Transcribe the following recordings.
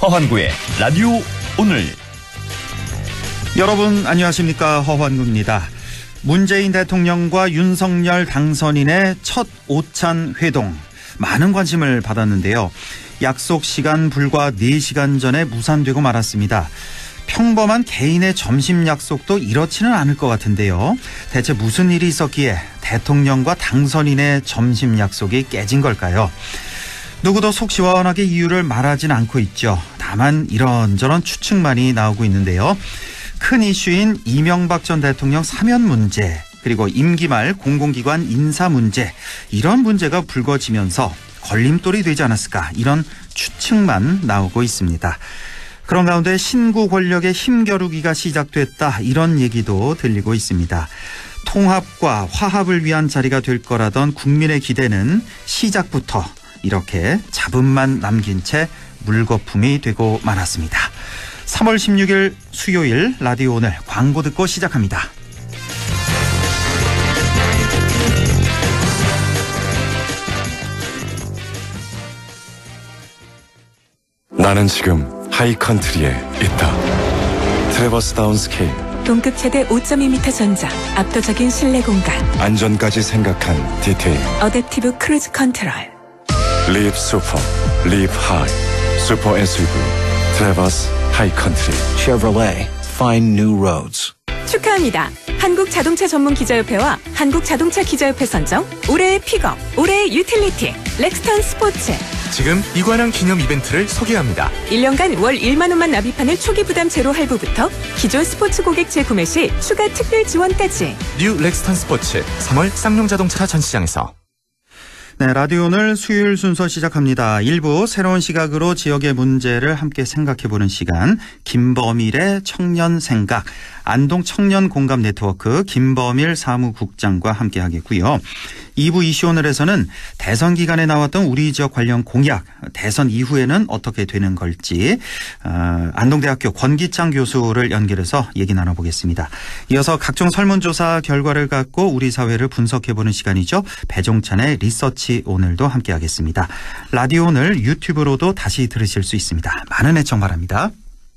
허환구의 라디오 오늘. 여러분 안녕하십니까, 허환구입니다. 문재인 대통령과 윤석열 당선인의 첫 오찬 회동, 많은 관심을 받았는데요. 약속 시간 불과 4시간 전에 무산되고 말았습니다. 평범한 개인의 점심 약속도 이렇지는 않을 것 같은데요. 대체 무슨 일이 있었기에 대통령과 당선인의 점심 약속이 깨진 걸까요? 누구도 속 시원하게 이유를 말하진 않고 있죠. 다만 이런저런 추측만이 나오고 있는데요. 큰 이슈인 이명박 전 대통령 사면 문제, 그리고 임기 말 공공기관 인사 문제, 이런 문제가 불거지면서 걸림돌이 되지 않았을까, 이런 추측만 나오고 있습니다. 그런 가운데 신구 권력의 힘겨루기가 시작됐다, 이런 얘기도 들리고 있습니다. 통합과 화합을 위한 자리가 될 거라던 국민의 기대는 시작부터 이렇게 잡음만 남긴 채 물거품이 되고 말았습니다. 3월 16일 수요일 라디오 오늘, 광고 듣고 시작합니다. 나는 지금 하이컨트리에 있다. 트래버스 다운 스케일, 동급 최대 5.2m 전자, 압도적인 실내 공간, 안전까지 생각한 디테일. 어댑티브 크루즈 컨트롤. 리브 슈퍼, 리브 하이, 슈퍼 SUV 트래버스 하이컨트리. Chevrolet, find new roads. 축하합니다. 한국자동차 전문기자협회와 한국자동차기자협회 선정 올해의 픽업, 올해의 유틸리티 렉스턴 스포츠. 지금 이관왕 기념 이벤트를 소개합니다. 1년간 월 1만 원만 납입하는 초기 부담 제로 할부부터 기존 스포츠 고객 재구매 시 추가 특별 지원까지. 뉴 렉스턴 스포츠 3월 쌍용자동차 전시장에서. 네, 라디오 오늘 수요일 순서 시작합니다. 일부 새로운 시각으로 지역의 문제를 함께 생각해보는 시간, 김범일의 청년 생각, 안동 청년 공감 네트워크 김범일 사무국장과 함께 하겠고요. 2부 이슈 오늘에서는 대선 기간에 나왔던 우리 지역 관련 공약, 대선 이후에는 어떻게 되는 걸지 안동대학교 권기창 교수를 연결해서 얘기 나눠보겠습니다. 이어서 각종 설문조사 결과를 갖고 우리 사회를 분석해보는 시간이죠. 배종찬의 리서치 오늘도 함께하겠습니다. 라디오 오늘 유튜브로도 다시 들으실 수 있습니다. 많은 애청 바랍니다.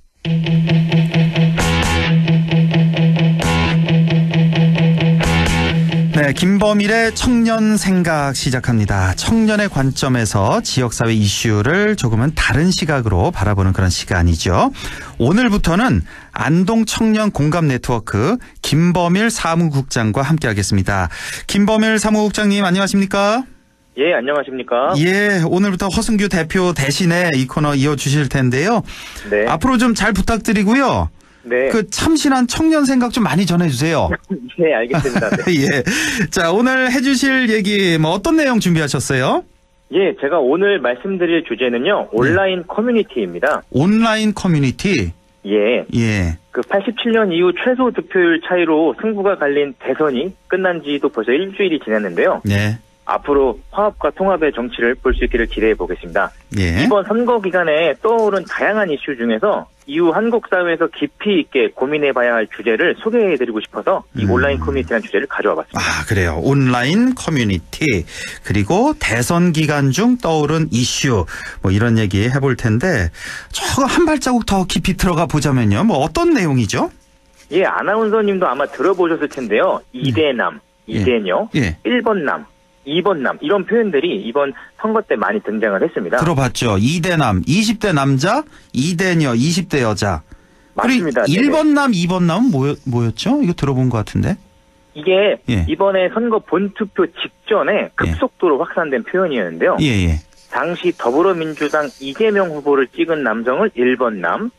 네, 김범일의 청년 생각 시작합니다. 청년의 관점에서 지역사회 이슈를 조금은 다른 시각으로 바라보는 그런 시간이죠. 오늘부터는 안동 청년 공감 네트워크 김범일 사무국장과 함께하겠습니다. 김범일 사무국장님 안녕하십니까? 예, 안녕하십니까? 예, 오늘부터 허승규 대표 대신에 이 코너 이어주실 텐데요. 네. 앞으로 좀 잘 부탁드리고요. 네. 그 참신한 청년 생각 좀 많이 전해주세요. 네, 알겠습니다. 네. 예. 자, 오늘 해주실 얘기 뭐 어떤 내용 준비하셨어요? 예, 제가 오늘 말씀드릴 주제는요, 온라인 커뮤니티입니다. 온라인 커뮤니티? 예. 예. 그 87년 이후 최소 득표율 차이로 승부가 갈린 대선이 끝난 지도 벌써 일주일이 지났는데요. 네. 앞으로 화합과 통합의 정치를 볼 수 있기를 기대해 보겠습니다. 예. 이번 선거 기간에 떠오른 다양한 이슈 중에서 이후 한국 사회에서 깊이 있게 고민해봐야 할 주제를 소개해드리고 싶어서 이 온라인 커뮤니티라는 주제를 가져와 봤습니다. 아, 그래요. 온라인 커뮤니티, 그리고 대선 기간 중 떠오른 이슈, 뭐 이런 얘기 해볼 텐데, 저거 한 발자국 더 깊이 들어가 보자면요. 뭐 어떤 내용이죠? 예, 아나운서님도 아마 들어보셨을 텐데요. 2대남, 2대녀, 예. 1번 남, 2번 남, 이런 표현들이 이번 선거 때 많이 등장을 했습니다. 들어봤죠. 2대남, 20대 남자, 2대녀, 20대 여자. 맞습니다. 그리고 1번 남, 2번 남은 뭐였죠? 이거 들어본 것 같은데. 이게 예. 이번에 선거 본투표 직전에 급속도로 확산된 표현이었는데요. 예. 당시 더불어민주당 이재명 후보를 찍은 남성을 1번 남,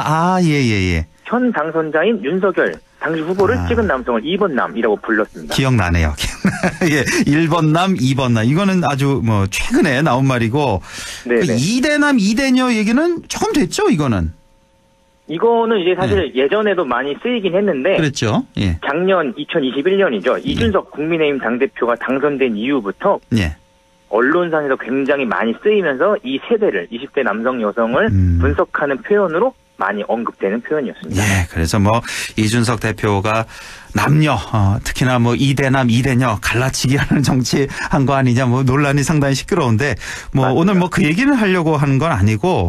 예. 현 당선자인 윤석열 당시 후보를 찍은 남성을 2번 남이라고 불렀습니다. 기억나네요. 예, 1번 남, 2번 남. 이거는 아주 뭐 최근에 나온 말이고, 그 2대남, 2대녀 얘기는 조금 됐죠, 이거는. 이거는 이제 사실 예전에도 많이 쓰이긴 했는데, 그랬죠. 예. 작년 2021년이죠. 이준석 국민의힘 당대표가 당선된 이후부터 예. 언론상에서 굉장히 많이 쓰이면서 이 세대를, 20대 남성 여성을 분석하는 표현으로 많이 언급되는 표현이었습니다. 네, 그래서 뭐 이준석 대표가 남녀 특히나 뭐 이대남 이대녀 갈라치기 하는 정치 한 거 아니냐 뭐 논란이 상당히 시끄러운데 뭐 맞습니다. 오늘 뭐 그 얘기를 하려고 하는 건 아니고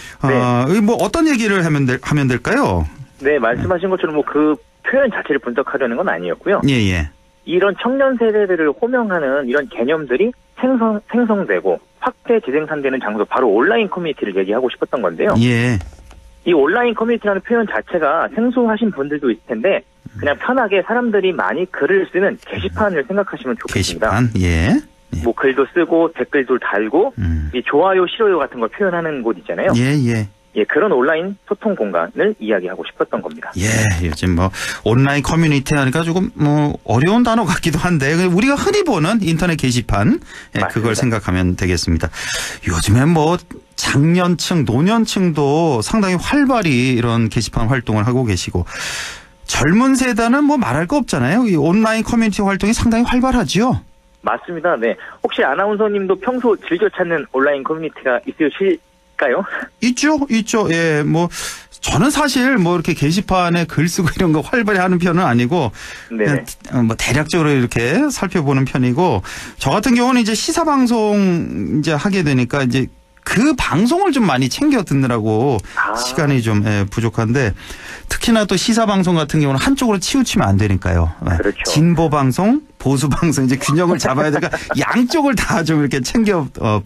뭐 어떤 얘기를 하면 될까요? 네, 말씀하신 것처럼 뭐 그 표현 자체를 분석하려는 건 아니었고요. 예. 이런 청년 세대들을 호명하는 이런 개념들이 생성되고 확대 재생산되는 장소 바로 온라인 커뮤니티를 얘기하고 싶었던 건데요. 예. 이 온라인 커뮤니티라는 표현 자체가 생소하신 분들도 있을 텐데 그냥 편하게 사람들이 많이 글을 쓰는 게시판을 생각하시면 좋겠습니다. 게시판. 예. 뭐 글도 쓰고 댓글도 달고 이 좋아요 싫어요 같은 걸 표현하는 곳 있잖아요. 예. 예, 그런 온라인 소통 공간을 이야기하고 싶었던 겁니다. 예, 요즘 뭐 온라인 커뮤니티 하니까 조금 뭐 어려운 단어 같기도 한데 우리가 흔히 보는 인터넷 게시판 그걸 생각하면 되겠습니다. 요즘엔 뭐 장년층, 노년층도 상당히 활발히 이런 게시판 활동을 하고 계시고 젊은 세대는 뭐 말할 거 없잖아요. 이 온라인 커뮤니티 활동이 상당히 활발하지요. 맞습니다. 네, 혹시 아나운서님도 평소 즐겨 찾는 온라인 커뮤니티가 있으실까요? 있죠. 예, 뭐 저는 사실 뭐 이렇게 게시판에 글 쓰고 이런 거 활발히 하는 편은 아니고 그냥 뭐 대략적으로 이렇게 살펴보는 편이고 저 같은 경우는 이제 시사 방송 이제 하게 되니까 이제 그 방송을 좀 많이 챙겨 듣느라고 시간이 좀 부족한데 특히나 또 시사 방송 같은 경우는 한쪽으로 치우치면 안 되니까요. 그렇죠. 진보 방송, 보수 방송 이제 균형을 잡아야 되니까 양쪽을 다 좀 이렇게 챙겨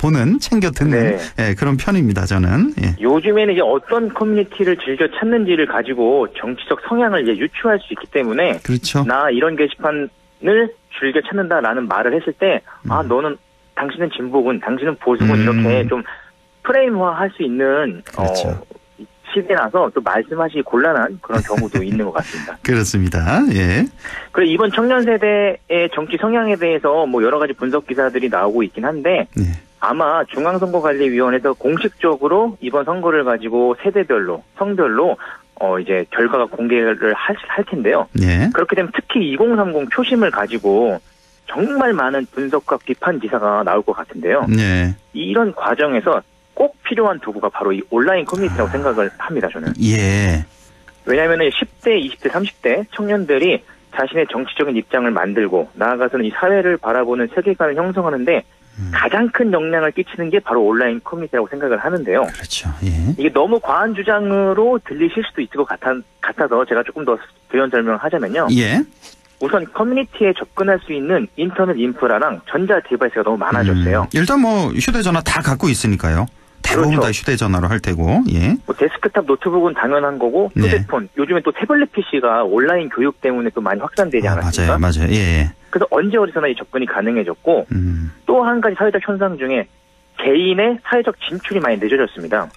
듣는 그런 편입니다. 저는. 예. 요즘에는 이제 어떤 커뮤니티를 즐겨 찾는지를 가지고 정치적 성향을 이제 유추할 수 있기 때문에 그렇죠. 나 이런 게시판을 즐겨 찾는다라는 말을 했을 때 너는 당신은 진보군, 당신은 보수군 이렇게 좀 프레임화할 수 있는 그렇죠. 시대라서 또 말씀하시기 곤란한 그런 경우도 있는 것 같습니다. 그렇습니다. 예. 그리고 이번 청년 세대의 정치 성향에 대해서 뭐 여러 가지 분석 기사들이 나오고 있긴 한데 아마 중앙선거관리위원회에서 공식적으로 이번 선거를 가지고 세대별로 성별로 이제 결과가 공개를 할 텐데요. 그렇게 되면 특히 2030 표심을 가지고 정말 많은 분석과 비판 기사가 나올 것 같은데요. 이런 과정에서 꼭 필요한 도구가 바로 이 온라인 커뮤니티라고 생각을 합니다, 저는. 예. 왜냐하면 10대, 20대, 30대 청년들이 자신의 정치적인 입장을 만들고 나아가서는 이 사회를 바라보는 세계관을 형성하는데 가장 큰 영향을 끼치는 게 바로 온라인 커뮤니티라고 생각을 하는데요. 그렇죠. 예. 이게 너무 과한 주장으로 들리실 수도 있을 것 같아서 제가 조금 더 부연 설명을 하자면요. 예. 우선 커뮤니티에 접근할 수 있는 인터넷 인프라랑 전자 디바이스가 너무 많아졌어요. 일단 뭐 휴대전화 다 갖고 있으니까요. 대부분 그렇죠. 다 휴대전화로 할 테고. 예. 뭐 데스크탑 노트북은 당연한 거고 휴대폰, 요즘에 또 태블릿 PC가 온라인 교육 때문에 또 많이 확산되지 않았습니까? 맞아요. 예. 그래서 언제 어디서나 이 접근이 가능해졌고 또 한 가지 사회적 현상 중에 개인의 사회적 진출이 많이 늦어졌습니다.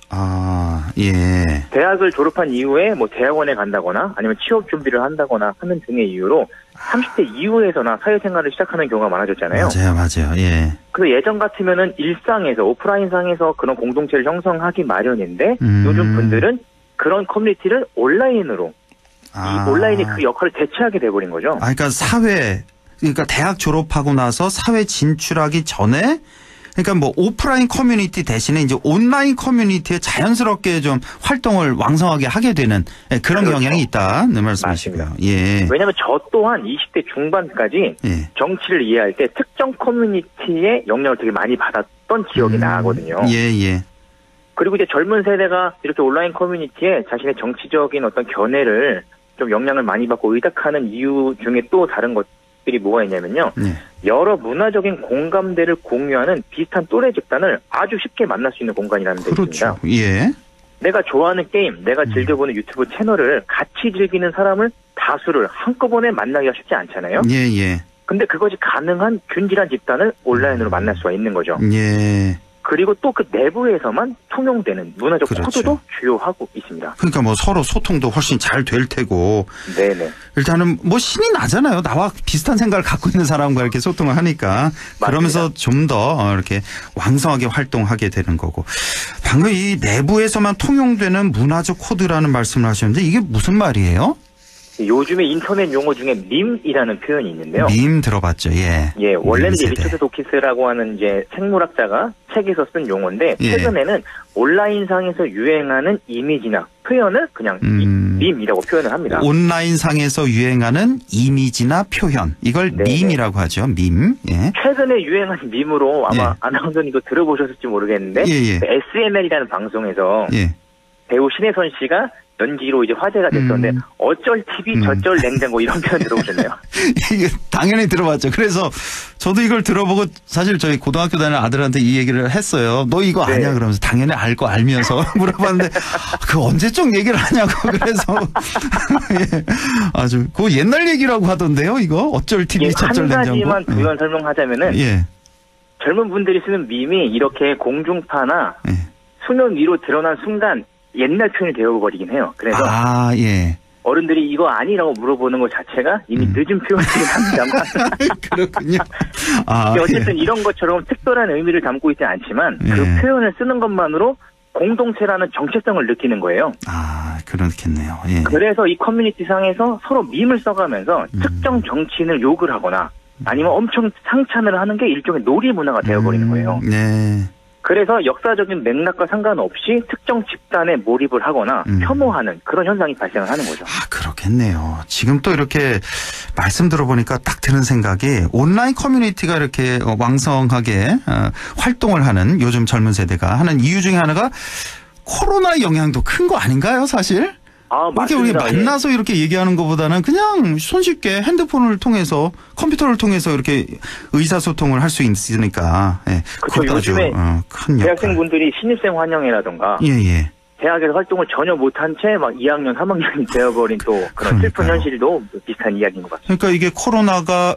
예. 대학을 졸업한 이후에 뭐 대학원에 간다거나 아니면 취업 준비를 한다거나 하는 등의 이유로 30대 이후에서나 사회생활을 시작하는 경우가 많아졌잖아요. 맞아요. 예. 그래서 예전 같으면은 일상에서 오프라인상에서 그런 공동체를 형성하기 마련인데 요즘 분들은 그런 커뮤니티를 온라인으로 이 온라인이 그 역할을 대체하게 돼버린 거죠. 그러니까 그러니까 대학 졸업하고 나서 사회 진출하기 전에 그러니까 뭐 오프라인 커뮤니티 대신에 이제 온라인 커뮤니티에 자연스럽게 좀 활동을 왕성하게 하게 되는 그런 그렇죠. 경향이 있다는 말씀이시고요. 예. 왜냐하면 저 또한 20대 중반까지 정치를 이해할 때 특정 커뮤니티의 영향을 되게 많이 받았던 기억이 나거든요. 예. 그리고 이제 젊은 세대가 이렇게 온라인 커뮤니티에 자신의 정치적인 어떤 견해를 좀 영향을 많이 받고 의탁하는 이유 중에 또 다른 것들이 뭐가 있냐면요. 여러 문화적인 공감대를 공유하는 비슷한 또래 집단을 아주 쉽게 만날 수 있는 공간이라는 데 있습니다. 예. 내가 좋아하는 게임, 내가 즐겨보는 유튜브 채널을 같이 즐기는 사람을 다수를 한꺼번에 만나기가 쉽지 않잖아요. 예. 근데 그것이 가능한 균질한 집단을 온라인으로 만날 수가 있는 거죠. 예. 그리고 또 그 내부에서만 통용되는 문화적 코드도 주요하고 있습니다. 그러니까 뭐 서로 소통도 훨씬 잘 될 테고. 네네. 일단은 뭐 신이 나잖아요. 나와 비슷한 생각을 갖고 있는 사람과 이렇게 소통을 하니까. 맞습니다. 그러면서 좀 더 이렇게 왕성하게 활동하게 되는 거고. 방금 이 내부에서만 통용되는 문화적 코드라는 말씀을 하셨는데 이게 무슨 말이에요? 요즘에 인터넷 용어 중에 밈이라는 표현이 있는데요. 밈 들어봤죠. 예. 원래는 이제 리처드 도키스라고 하는 이제 생물학자가 책에서 쓴 용어인데 예. 최근에는 온라인상에서 유행하는 이미지나 표현을 그냥 밈이라고 표현을 합니다. 온라인상에서 유행하는 이미지나 표현. 이걸 네네. 밈이라고 하죠. 밈. 예. 최근에 유행한 밈으로 아마 예. 아나운서님도 들어보셨을지 모르겠는데 예. SML이라는 방송에서 예. 배우 신혜선 씨가 연기로 이제 화제가 됐었는데 어쩔 TV 저쩔 냉장고 이런 표현 들어보셨네요. 이게 당연히 들어봤죠. 그래서 저도 이걸 들어보고 사실 저희 고등학교 다니는 아들한테 이 얘기를 했어요. 너 이거 네. 아냐? 그러면서 당연히 알 거 알면서 물어봤는데 그 언제적 얘기를 하냐고 그래서 예. 아주 그 옛날 얘기라고 하던데요. 이거 어쩔 TV 저쩔 한 냉장고. 가지만 부연 설명하자면은 예. 젊은 분들이 쓰는 밈이 이렇게 공중파나 예. 수면 위로 드러난 순간 옛날 표현이 되어버리긴 해요. 그래서 아, 예. 어른들이 이거 아니라고 물어보는 것 자체가 이미 늦은 표현이긴 합니다만 그렇군요. 아, 어쨌든 예. 이런 것처럼 특별한 의미를 담고 있지 않지만 그 예. 표현을 쓰는 것만으로 공동체라는 정체성을 느끼는 거예요. 아, 그렇겠네요. 예. 그래서 이 커뮤니티 상에서 서로 밈을 써가면서 특정 정치인을 욕을 하거나 아니면 엄청 상찬을 하는 게 일종의 놀이 문화가 되어버리는 거예요. 네. 그래서 역사적인 맥락과 상관없이 특정 집단에 몰입을 하거나 혐오하는 그런 현상이 발생을 하는 거죠. 아, 그렇겠네요. 지금 또 이렇게 말씀 들어보니까 딱 드는 생각이 온라인 커뮤니티가 이렇게 왕성하게 활동을 하는 요즘 젊은 세대가 하는 이유 중에 하나가 코로나 영향도 큰 거 아닌가요, 사실? 아, 이렇게 우리 맞습니다. 만나서 이렇게 얘기하는 것보다는 그냥 손쉽게 핸드폰을 통해서 컴퓨터를 통해서 이렇게 의사소통을 할 수 있으니까. 예. 그렇죠. 그것도 아주, 요즘에 큰 역할. 대학생분들이 신입생 환영회라던가 예. 대학에서 활동을 전혀 못한 채 막 2학년, 3학년이 되어버린 또 그런 슬픈 그러니까요. 현실도 비슷한 이야기인 것 같습니다. 그러니까 이게 코로나가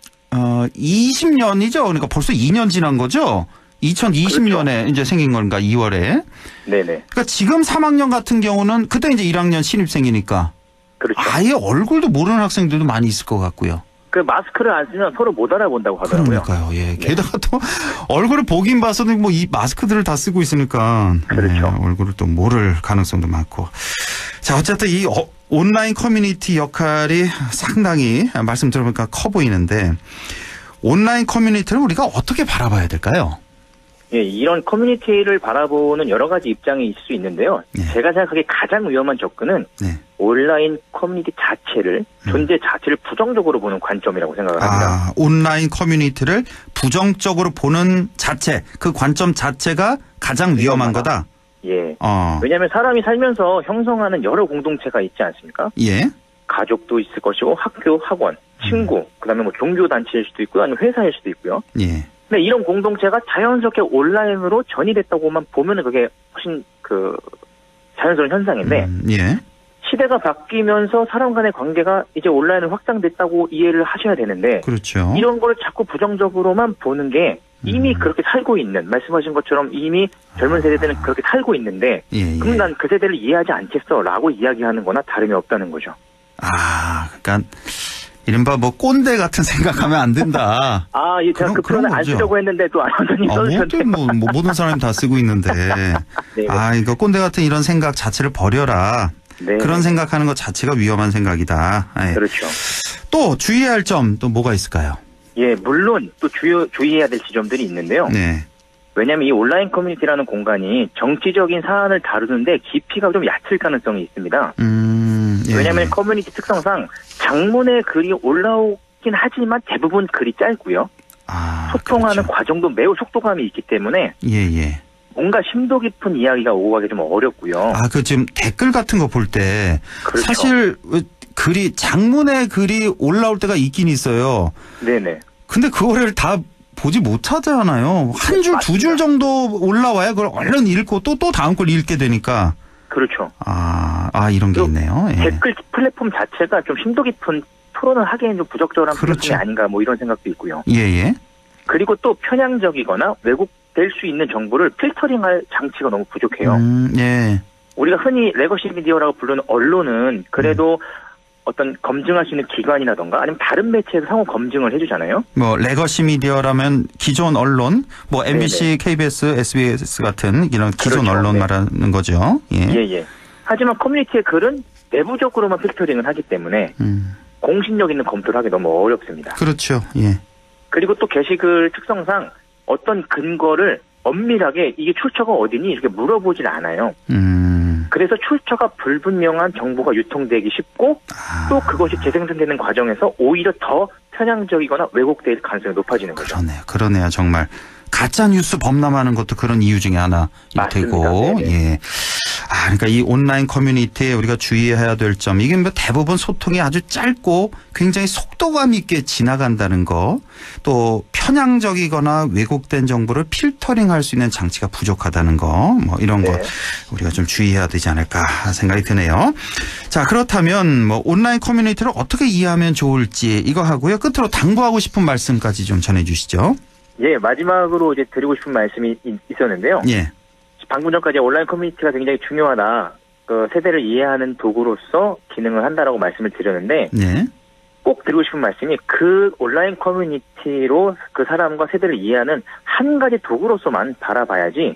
20년이죠. 그러니까 벌써 2년 지난 거죠. 2020년에 그렇죠. 이제 생긴 건가 2월에. 네네. 그러니까 지금 3학년 같은 경우는 그때 이제 1학년 신입생이니까 그렇죠. 아예 얼굴도 모르는 학생들도 많이 있을 것 같고요. 그 마스크를 안 쓰면 서로 못 알아본다고 하더라고요. 그러니까요. 예. 게다가 또 얼굴을 보긴 봐서도 뭐 이 마스크들을 다 쓰고 있으니까 그렇죠. 예, 얼굴을 또 모를 가능성도 많고. 자, 어쨌든 이 온라인 커뮤니티 역할이 상당히 말씀 들어보니까 커 보이는데 온라인 커뮤니티를 우리가 어떻게 바라봐야 될까요? 예, 이런 커뮤니티를 바라보는 여러 가지 입장이 있을 수 있는데요. 네. 제가 생각하기에 가장 위험한 접근은 네. 온라인 커뮤니티 자체를 존재 자체를 부정적으로 보는 관점이라고 생각을 합니다. 아, 온라인 커뮤니티를 부정적으로 보는 자체, 그 관점 자체가 가장 위험한 거다. 예. 어. 왜냐하면 사람이 살면서 형성하는 여러 공동체가 있지 않습니까? 예. 가족도 있을 것이고 학교, 학원, 친구, 그다음에 뭐 종교 단체일 수도 있고요, 아니면 회사일 수도 있고요. 예. 근데 이런 공동체가 자연스럽게 온라인으로 전이됐다고만 보면은 그게 훨씬 자연스러운 현상인데 예. 시대가 바뀌면서 사람 간의 관계가 이제 온라인으로 확장됐다고 이해를 하셔야 되는데 그렇죠. 이런 걸 자꾸 부정적으로만 보는 게 이미 그렇게 살고 있는 말씀하신 것처럼 이미 젊은 세대들은 그렇게 살고 있는데 예. 그럼 난 그 세대를 이해하지 않겠어라고 이야기하는 거나 다름이 없다는 거죠. 아, 그러니까 이른바 뭐 꼰대 같은 생각하면 안 된다. 아, 예, 제가 그 표현을 안 거죠. 쓰려고 했는데 또 아나운서님 써주셨네요. 뭐 모든 사람이 다 쓰고 있는데. 네. 아, 이거 꼰대 같은 이런 생각 자체를 버려라. 네. 그런 생각하는 것 자체가 위험한 생각이다. 예. 그렇죠. 또 주의해야 할 점 또 뭐가 있을까요? 예, 물론 또 주의해야 될 지점들이 있는데요. 네. 왜냐하면 이 온라인 커뮤니티라는 공간이 정치적인 사안을 다루는데 깊이가 좀 얕을 가능성이 있습니다. 예. 왜냐하면 커뮤니티 특성상 장문의 글이 올라오긴 하지만 대부분 글이 짧고요. 아, 소통하는 그렇죠. 과정도 매우 속도감이 있기 때문에 예. 뭔가 심도 깊은 이야기가 오고 가기 좀 어렵고요. 아, 그 지금 댓글 같은 거 볼 때 그렇죠. 사실 글이 장문의 글이 올라올 때가 있긴 있어요. 네네. 근데 그거를 다 보지 못하잖아요. 한 줄, 두 줄 정도 올라와야 그걸 얼른 읽고 또 다음 걸 읽게 되니까. 그렇죠. 아, 이런 게 있네요. 예. 댓글 플랫폼 자체가 좀 심도 깊은 토론을 하기에는 좀 부적절한 그렇죠. 플랫폼이 아닌가 뭐 이런 생각도 있고요. 예. 그리고 또 편향적이거나 왜곡될 수 있는 정보를 필터링할 장치가 너무 부족해요. 예. 우리가 흔히 레거시 미디어라고 부르는 언론은 그래도 어떤 검증할 수 있는 기관이라던가 아니면 다른 매체에서 상호 검증을 해주잖아요. 뭐 레거시 미디어라면 기존 언론, 뭐 MBC, KBS, SBS 같은 이런 기존 그렇죠. 언론 네. 말하는 거죠. 예. 예. 하지만 커뮤니티의 글은 내부적으로만 필터링을 하기 때문에 공신력 있는 검토를 하기 너무 어렵습니다. 그렇죠. 예. 그리고 또 게시글 특성상 어떤 근거를 엄밀하게 이게 출처가 어디니 이렇게 물어보질 않아요. 그래서 출처가 불분명한 정보가 유통되기 쉽고 또 그것이 재생산되는 과정에서 오히려 더 편향적이거나 왜곡될 가능성이 높아지는 거죠. 그러네요. 정말. 가짜 뉴스 범람하는 것도 그런 이유 중에 하나일 테고. 예. 그러니까 이 온라인 커뮤니티에 우리가 주의해야 될 점, 이게 뭐 대부분 소통이 아주 짧고 굉장히 속도감 있게 지나간다는 거, 또 편향적이거나 왜곡된 정보를 필터링할 수 있는 장치가 부족하다는 거, 뭐 이런 거 우리가 좀 주의해야 되지 않을까 생각이 드네요. 자, 그렇다면 뭐 온라인 커뮤니티를 어떻게 이해하면 좋을지 이거 하고요. 끝으로 당부하고 싶은 말씀까지 좀 전해주시죠. 예, 마지막으로 이제 드리고 싶은 말씀이 있었는데요. 예. 방금 전까지 온라인 커뮤니티가 굉장히 중요하다. 그 세대를 이해하는 도구로서 기능을 한다라고 말씀을 드렸는데, 네. 꼭 드리고 싶은 말씀이 그 온라인 커뮤니티로 그 사람과 세대를 이해하는 한 가지 도구로서만 바라봐야지,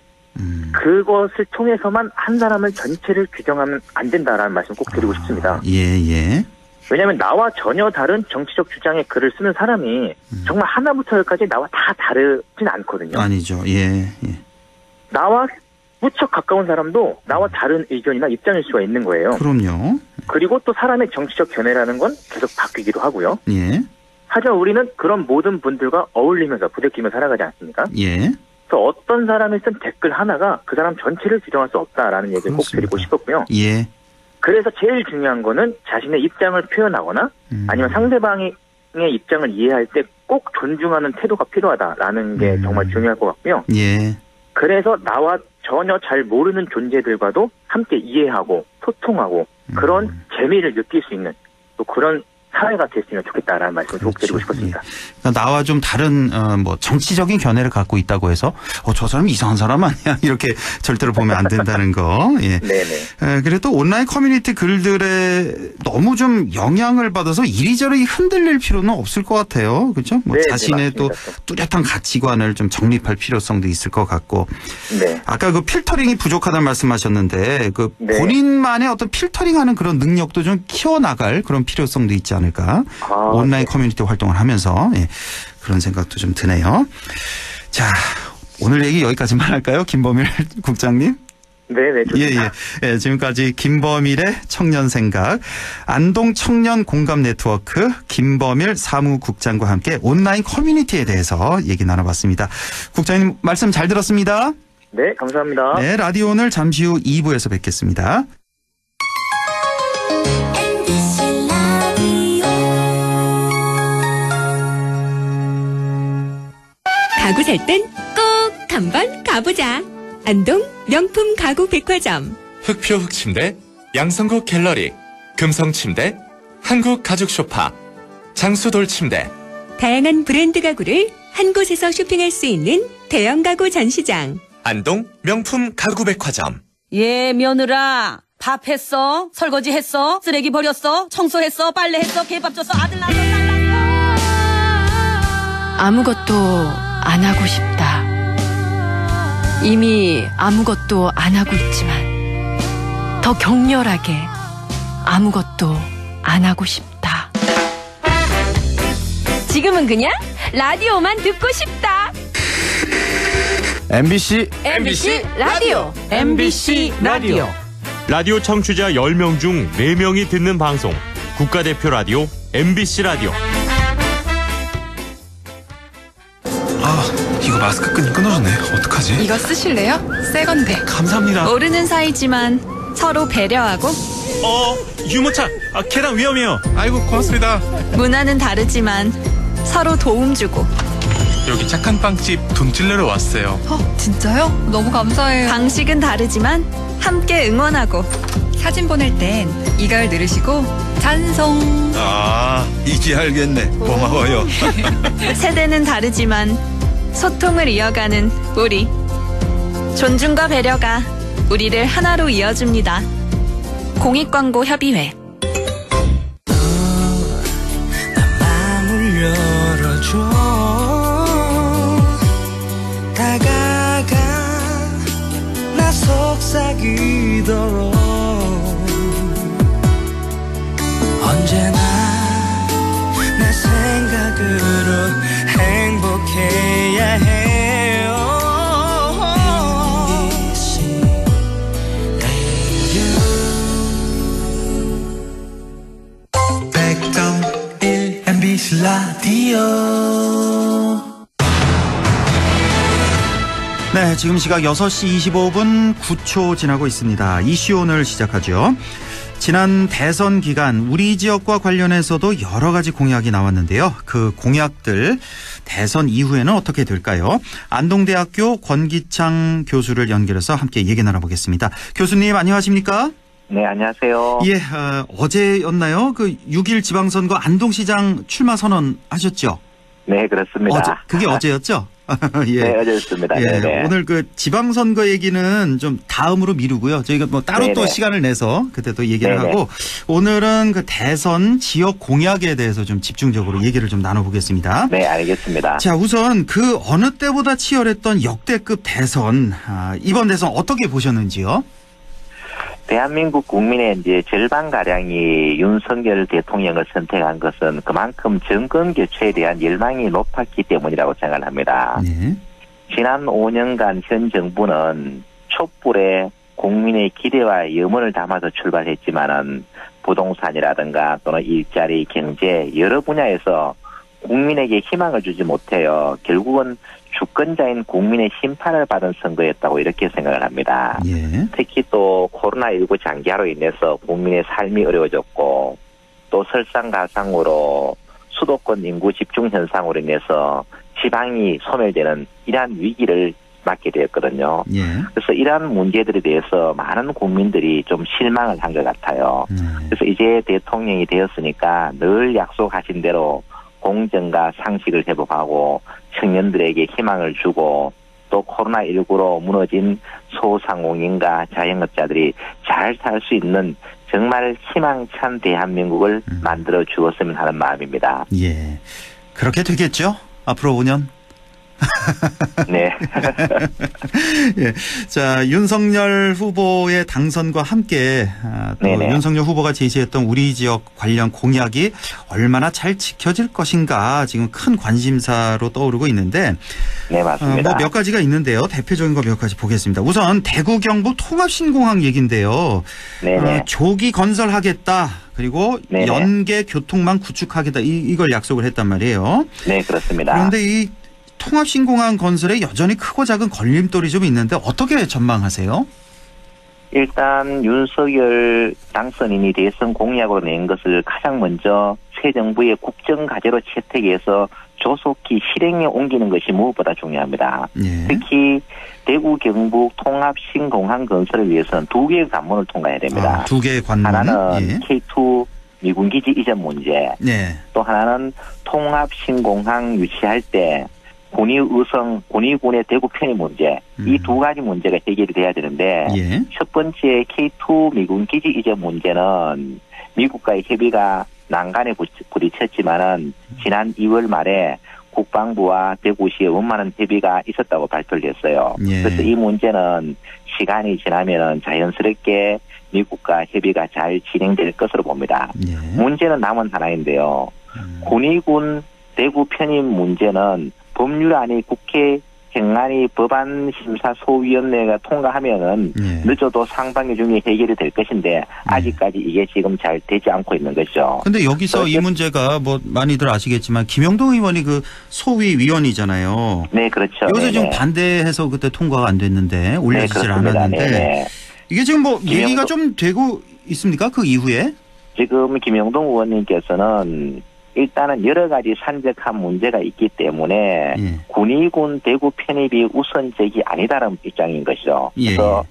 그것을 통해서만 한 사람을 전체를 규정하면 안 된다라는 말씀 꼭 드리고 싶습니다. 예. 왜냐하면 나와 전혀 다른 정치적 주장의 글을 쓰는 사람이 정말 하나부터 열까지 나와 다 다르진 않거든요. 아니죠. 예. 나와 무척 가까운 사람도 나와 다른 의견이나 입장일 수가 있는 거예요. 그럼요. 그리고 또 사람의 정치적 견해라는 건 계속 바뀌기도 하고요. 예. 하지만 우리는 그런 모든 분들과 어울리면서 부대끼며 살아가지 않습니까? 예. 그래서 어떤 사람이 쓴 댓글 하나가 그 사람 전체를 규정할 수 없다라는 얘기를 꼭 드리고 싶었고요. 예. 그래서 제일 중요한 거는 자신의 입장을 표현하거나 아니면 상대방의 입장을 이해할 때 꼭 존중하는 태도가 필요하다라는 게 정말 중요할 것 같고요. 예. 그래서 나와 전혀 잘 모르는 존재들과도 함께 이해하고 소통하고 그런 재미를 느낄 수 있는 또 그런 사회가 됐으면 좋겠다라는 말씀을 꼭 드리고 싶었습니다. 그러니까 나와 좀 다른 뭐 정치적인 견해를 갖고 있다고 해서 저 사람 이상한 사람 아니야 이렇게 절대로 보면 안 된다는 거. 예. 네네. 그래도 온라인 커뮤니티 글들에 너무 좀 영향을 받아서 이리저리 흔들릴 필요는 없을 것 같아요. 그렇죠? 뭐 네, 자신의 또 뚜렷한 가치관을 좀 정립할 필요성도 있을 것 같고. 네. 아까 그 필터링이 부족하다는 말씀하셨는데 그 본인만의 어떤 필터링하는 그런 능력도 좀 키워나갈 그런 필요성도 있지 않을까. 온라인 커뮤니티 활동을 하면서 그런 생각도 좀 드네요. 자, 오늘 얘기 여기까지만 할까요? 김범일 국장님. 네네. 좋습니다. 예. 지금까지 김범일의 청년생각, 안동 청년 공감 네트워크 김범일 사무국장과 함께 온라인 커뮤니티에 대해서 얘기 나눠봤습니다. 국장님 말씀 잘 들었습니다. 네, 감사합니다. 네, 라디오 오늘 잠시 후 2부에서 뵙겠습니다. 가구 살 땐 꼭 한번 가보자. 안동 명품 가구 백화점. 흑표 흑침대, 양성국 갤러리, 금성침대, 한국 가죽 소파, 장수돌 침대. 다양한 브랜드 가구를 한 곳에서 쇼핑할 수 있는 대형 가구 전시장. 안동 명품 가구 백화점. 예, 며느라. 밥 했어? 설거지 했어? 쓰레기 버렸어? 청소했어? 빨래했어? 개밥 줬어? 아들 낳았어? 딸 낳았어? 아무것도 안 하고 싶다. 이미 아무것도 안 하고 있지만 더 격렬하게 아무것도 안 하고 싶다. 지금은 그냥 라디오만 듣고 싶다. MBC 라디오. MBC 라디오. 라디오 청취자 10명 중 4명이 듣는 방송 국가대표 라디오 MBC 라디오. 이거 마스크 끈이 끊어졌네. 어떡하지? 이거 쓰실래요? 새 건데. 감사합니다. 모르는 사이지만 서로 배려하고 유모차 계단 위험해요. 아이고 고맙습니다. 문화는 다르지만 서로 도움 주고 여기 착한 빵집 돈 찔러러 왔어요. 진짜요? 너무 감사해요. 방식은 다르지만 함께 응원하고 사진 보낼 땐 이걸 누르시고 찬송. 이제 알겠네. 고마워요. 세대는 다르지만 소통을 이어가는 우리. 존중과 배려가 우리를 하나로 이어줍니다. 공익광고협의회. 마음을 열어줘. 다가가 나 속삭이도록. 언제나 내 생각으로 행복해야 해요. MBC 라디오. 네, 지금 시각 6시 25분 9초 지나고 있습니다. 이슈 오늘 시작하죠. 지난 대선 기간 우리 지역과 관련해서도 여러 가지 공약이 나왔는데요. 그 공약들 대선 이후에는 어떻게 될까요? 안동대학교 권기창 교수를 연결해서 함께 얘기 나눠보겠습니다. 교수님 안녕하십니까? 네, 안녕하세요. 예, 어제였나요? 그 6일 지방선거 안동시장 출마 선언하셨죠? 네, 그렇습니다. 그게 어제였죠? 예. 네, 어제였습니다. 예, 네네. 오늘 그 지방선거 얘기는 좀 다음으로 미루고요. 저희가 뭐 따로 네네. 또 시간을 내서 그때 또 얘기를 네네. 하고 오늘은 그 대선 지역 공약에 대해서 좀 집중적으로 얘기를 좀 나눠보겠습니다. 네, 알겠습니다. 자, 우선 그 어느 때보다 치열했던 역대급 대선, 이번 대선 어떻게 보셨는지요? 대한민국 국민의 이제 절반가량이 윤석열 대통령을 선택한 것은 그만큼 정권 교체에 대한 열망이 높았기 때문이라고 생각을 합니다. 네. 지난 5년간 현 정부는 촛불에 국민의 기대와 염원을 담아서 출발했지만은 부동산이라든가 또는 일자리, 경제 여러 분야에서 국민에게 희망을 주지 못해요. 결국은 주권자인 국민의 심판을 받은 선거였다고 이렇게 생각을 합니다. 예. 특히 또 코로나19 장기화로 인해서 국민의 삶이 어려워졌고 또 설상가상으로 수도권 인구 집중 현상으로 인해서 지방이 소멸되는 이러한 위기를 맞게 되었거든요. 예. 그래서 이러한 문제들에 대해서 많은 국민들이 좀 실망을 한 것 같아요. 그래서 이제 대통령이 되었으니까 늘 약속하신 대로 공정과 상식을 회복하고 청년들에게 희망을 주고 또 코로나19로 무너진 소상공인과 자영업자들이 잘 살 수 있는 정말 희망찬 대한민국을 만들어 주었으면 하는 마음입니다. 예. 그렇게 되겠죠? 앞으로 5년? 네. 예. 자, 윤석열 후보의 당선과 함께 또 윤석열 후보가 제시했던 우리 지역 관련 공약이 얼마나 잘 지켜질 것인가 지금 큰 관심사로 떠오르고 있는데 네, 맞습니다. 뭐 몇 가지가 있는데요. 대표적인 거 몇 가지 보겠습니다. 우선 대구 경북 통합신공항 얘기인데요. 조기 건설하겠다. 그리고 네네. 연계 교통망 구축하겠다. 이걸 약속을 했단 말이에요. 네, 그렇습니다. 그런데 이 통합신공항 건설에 여전히 크고 작은 걸림돌이 좀 있는데 어떻게 전망하세요? 일단 윤석열 당선인이 대선 공약으로 낸 것을 가장 먼저 새 정부의 국정과제로 채택해서 조속히 실행에 옮기는 것이 무엇보다 중요합니다. 예. 특히 대구 경북 통합신공항 건설을 위해서는 2개의 관문을 통과해야 됩니다. 2개의 관문. 하나는 K2 미군기지 이전 문제, 네. 또 하나는 통합신공항 유치할 때 군의군의 대구 편입 문제, 이 2가지 문제가 해결이 돼야 되는데 예. 첫 번째 K2 미군기지 이전 문제는 미국과의 협의가 난간에 부딪혔지만은 지난 2월 말에 국방부와 대구시에 원만한 협의가 있었다고 발표를 했어요. 예. 그래서 이 문제는 시간이 지나면은 자연스럽게 미국과 협의가 잘 진행될 것으로 봅니다. 예. 문제는 남은 하나인데요. 군의군 대구 편입 문제는 법률안이 국회 행안위 법안심사소위원회가 통과하면은 늦어도 상반기 중에 해결이 될 것인데 아직까지 이게 지금 잘 되지 않고 있는 거죠. 근데 여기서 이 문제가 뭐 많이들 아시겠지만 김영동 의원이 그 소위 위원이잖아요. 네, 그렇죠. 여기서 지금 반대해서 그때 통과가 안 됐는데 올려지질 않았는데 네네. 이게 지금 뭐 얘기가 좀 되고 있습니까? 그 이후에? 지금 김영동 의원님께서는 일단은 여러 가지 산적한 문제가 있기 때문에 군의군 대구 편입이 우선적이 아니다라는 입장인 것이죠. 그래서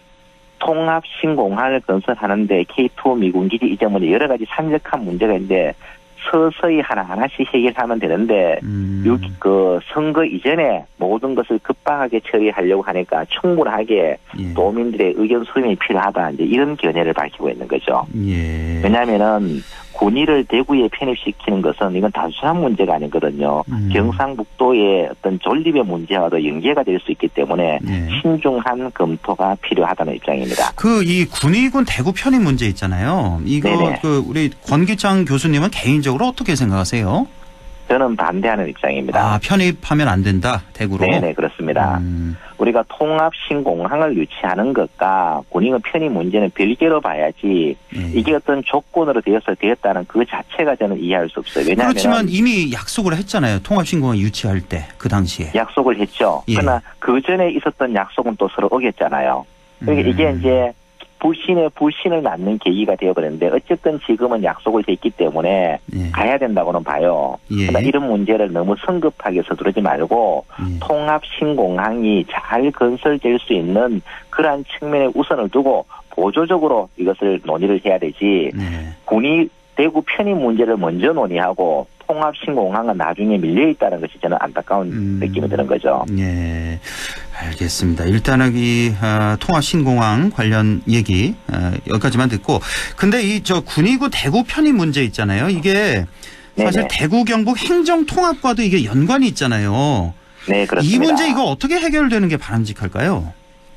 통합신공항을 건설하는데 K2 미군기지 이전 문제 여러 가지 산적한 문제가 있는데 서서히 하나하나씩 해결하면 되는데 그 선거 이전에 모든 것을 급박하게 처리하려고 하니까 충분하게 도민들의 의견 수렴이 필요하다 이제 이런 견해를 밝히고 있는 거죠. 예. 왜냐하면은 군의를 대구에 편입시키는 것은 이건 단순한 문제가 아니거든요. 경상북도의 어떤 존립의 문제와도 연계가 될 수 있기 때문에 신중한 검토가 필요하다는 입장입니다. 그 이 군의군 대구 편입 문제 있잖아요. 이거 그 우리 권기창 교수님은 개인적으로 어떻게 생각하세요? 저는 반대하는 입장입니다. 아, 편입하면 안 된다, 대구로? 네네, 그렇습니다. 우리가 통합 신공항을 유치하는 것과 군인의 편입 문제는 별개로 봐야지 이게 어떤 조건으로 되었다는 그 자체가 저는 이해할 수 없어요. 왜냐하면 그렇지만 이미 약속을 했잖아요. 통합 신공항 유치할 때, 그 당시에. 약속을 했죠. 예. 그러나 그 전에 있었던 약속은 또 서로 어겼잖아요. 그러니까 이게 이제 불신을 낳는 계기가 되어버렸는데 어쨌든 지금은 약속을 했기 때문에 가야 된다고는 봐요. 그러나 이런 문제를 너무 성급하게 서두르지 말고 통합 신공항이 잘 건설될 수 있는 그러한 측면에 우선을 두고 보조적으로 이것을 논의를 해야 되지 군이 대구 편입 문제를 먼저 논의하고 통합 신공항은 나중에 밀려있다는 것이 저는 안타까운 느낌이 드는 거죠. 예, 알겠습니다. 일단은 이 통합 신공항 관련 얘기 여기까지만 듣고, 근데 이 군위구 대구 편입 문제 있잖아요. 이게 사실 대구 경북 행정 통합과도 이게 연관이 있잖아요. 네, 그렇습니다. 이 문제 이거 어떻게 해결되는 게 바람직할까요?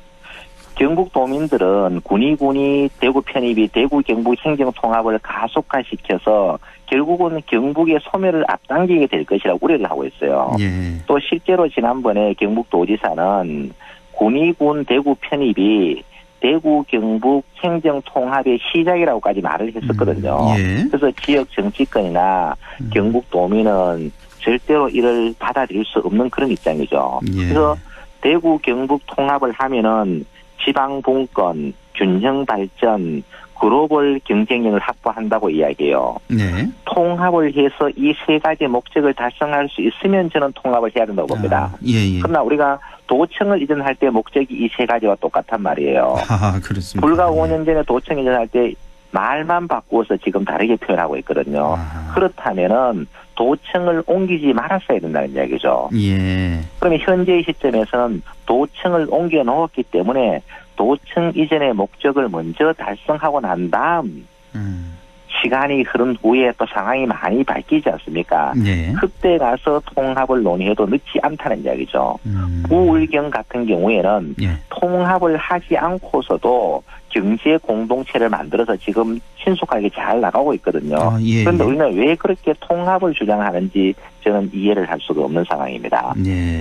경북 도민들은 군이 대구 편입이 대구 경북 행정 통합을 가속화시켜서 결국은 경북의 소멸을 앞당기게 될 것이라고 우려를 하고 있어요. 또 실제로 지난번에 경북도지사는 군위군 대구 편입이 대구 경북 행정 통합의 시작이라고까지 말을 했었거든요. 그래서 지역 정치권이나 경북 도민은 절대로 이를 받아들일 수 없는 그런 입장이죠. 그래서 대구 경북 통합을 하면은 지방 분권, 균형 발전, 글로벌 경쟁력을 확보한다고 이야기해요. 통합을 해서 이 세 가지 목적을 달성할 수 있으면 저는 통합을 해야 된다고 봅니다. 그러나 우리가 도청을 이전할 때 목적이 이 세 가지와 똑같단 말이에요. 그렇습니다. 불과 5년 전에 도청 이전할 때 말만 바꾸어서 지금 다르게 표현하고 있거든요. 그렇다면은 도청을 옮기지 말았어야 된다는 이야기죠. 그러면 현재의 시점에서는 도청을 옮겨 놓았기 때문에 도청 이전의 목적을 먼저 달성하고 난 다음 시간이 흐른 후에 또 상황이 많이 바뀌지 않습니까? 그때 가서 통합을 논의해도 늦지 않다는 이야기죠. 부울경 같은 경우에는 통합을 하지 않고서도 경제 공동체를 만들어서 지금 신속하게 잘 나가고 있거든요. 그런데 우리는 왜 그렇게 통합을 주장하는지 저는 이해를 할 수가 없는 상황입니다.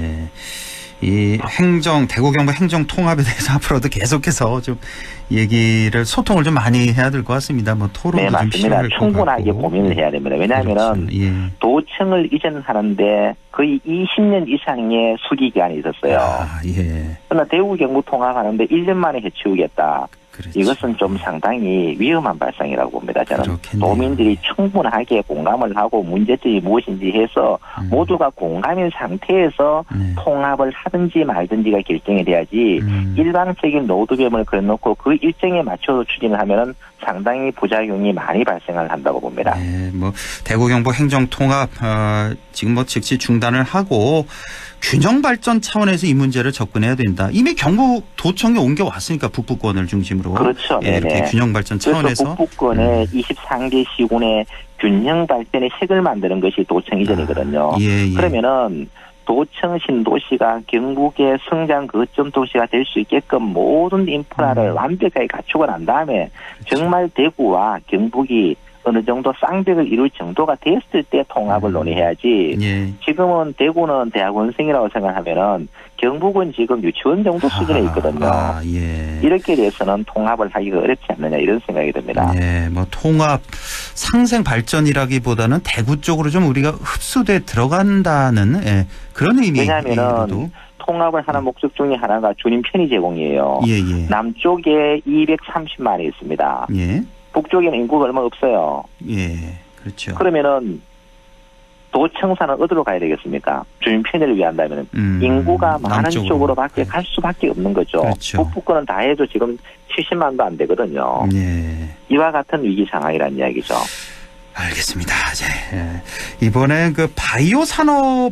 이 대구 경북 행정 통합에 대해서 앞으로도 계속해서 좀 소통을 좀 많이 해야 될 것 같습니다. 뭐 토론도 좀 맞습니다. 필요할 것 같고. 충분하게 고민을 해야 됩니다. 왜냐하면은 도청을 이전하는데 거의 20년 이상의 수기 기간이 있었어요. 그러나 대구 경북 통합하는데 1년 만에 해치우겠다. 이것은 좀 상당히 위험한 발상이라고 봅니다. 저는 도민들이 충분하게 공감을 하고 문제점이 무엇인지 해서 모두가 공감인 상태에서 통합을 하든지 말든지가 결정이 돼야지 일방적인 로드맵을 그려놓고 그 일정에 맞춰서 추진을 하면은 상당히 부작용이 많이 발생을 한다고 봅니다. 뭐 대구 경북 행정 통합 지금 뭐 즉시 중단을 하고 균형 발전 차원에서 이 문제를 접근해야 된다. 이미 경북 도청에 옮겨왔으니까 북부권을 중심으로. 그렇죠. 이렇게 균형 발전 차원에서. 그래서 북부권의 23개 시군의 균형 발전의 색을 만드는 것이 도청 이전이거든요. 그러면은 도청 신도시가 경북의 성장 거점 도시가 될 수 있게끔 모든 인프라를 완벽하게 갖추고 난 다음에 정말 대구와 경북이 어느 정도 쌍벽을 이룰 정도가 됐을 때 통합을 논의해야지. 지금은 대구는 대학원생이라고 생각하면은 경북은 지금 유치원 정도 수준에 있거든요. 이렇게 돼서는 통합을 하기가 어렵지 않느냐 이런 생각이 듭니다. 뭐 통합 상생 발전이라기보다는 대구 쪽으로 좀 우리가 흡수돼 들어간다는 그런 의미. 왜냐하면은 통합을 하는 목적 중에 하나가 주민 편의 제공이에요. 남쪽에 230만이 있습니다. 북쪽에는 인구가 얼마 없어요. 그렇죠. 그러면은 도청사는 어디로 가야 되겠습니까? 주민 편의를 위한다면 인구가 많은 쪽으로밖에 갈 수밖에 없는 거죠. 북부권은 다 해도 지금 70만도 안 되거든요. 이와 같은 위기 상황이라는 이야기죠. 알겠습니다. 이번에 그 바이오 산업